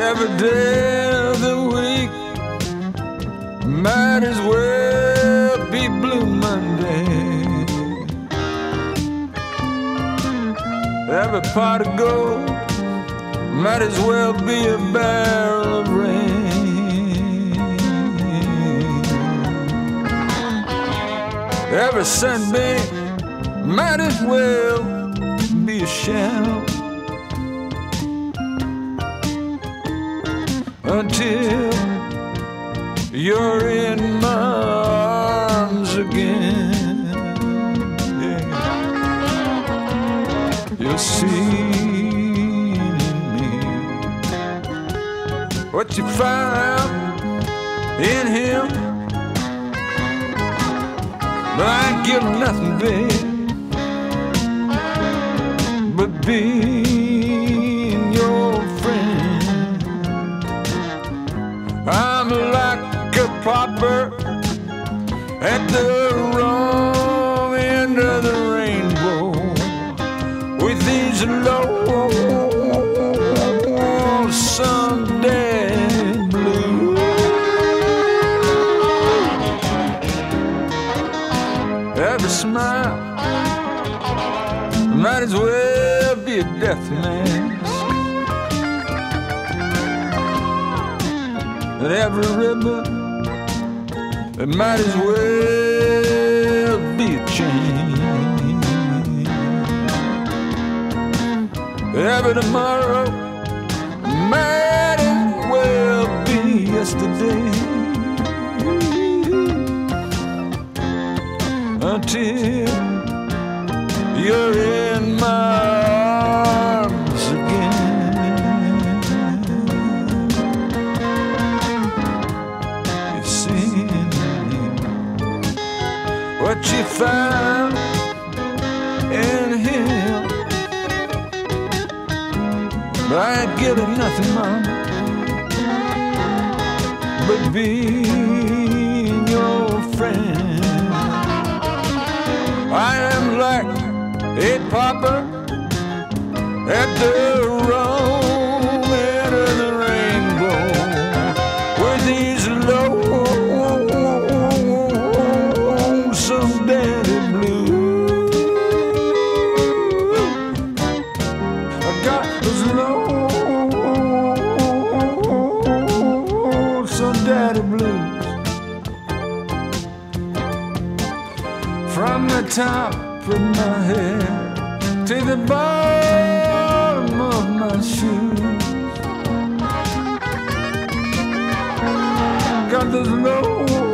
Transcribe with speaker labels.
Speaker 1: Every day of the week might as well be Blue Monday. Every pot of gold might as well be a barrel of rain. Every sunbeam might as well be a shadow until you're in my arms again. Yeah. You'll see in me what you find in him, but I ain't give nothing, babe, but being your friend. I'm like a pauper at the wrong end of the rainbow with these lonesome dead blues. Every smile might as well be a death mask, and every ribbon it might as well be a chain. Every tomorrow might as well be yesterday, until you're in my arms again. You see what you found in him, but I ain't getting nothing, mama, but being your friend. I am like a pauper at the wrong end of the rainbow with these lonesome daddy blues. I got those lonesome daddy blues. From the top of my head to the bottom of my shoes, got those low